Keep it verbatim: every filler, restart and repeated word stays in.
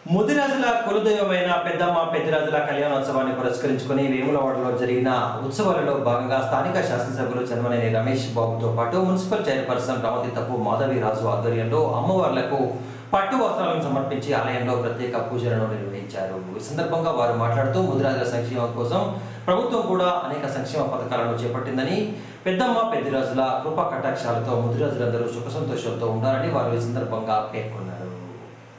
ముదిరాజుల కులదైవమైన పెద్దమ్మ పెద్దిరాజుల కళ్యాణోత్సవాన్ని పురస్కరించుకుని వేములవాడలో జరిగిన ఉత్సవాలలో భాగంగా స్థానిక శాసనసభ్యులు చెన్నమనేని రమేష్ బాబుతో పాటు మున్సిపల్ చైర్పర్సన్ రామతీతపు మాధవీరాజు ఆధ్వర్యంలో అమ్మవార్లకు పట్టు వస్త్రాలను సమర్పించి ఆలయంలో ప్రత్యేక పూజలను నిర్వహించారు. ఈ సందర్భంగా వారు మాట్లాడుతూ ముదిరాజుల సంక్షేమం కోసం ప్రభుత్వం కూడా అనేక సంక్షేమ పథకాలను చేపట్టిందని, పెద్దమ్మ పెద్దిరాజుల కృపా కటాక్షాలతో ముదిరాజులందరూ సుఖ సంతోషాలతో ఉండాలని వారు ఈ సందర్భంగా పేర్కొన్నారు.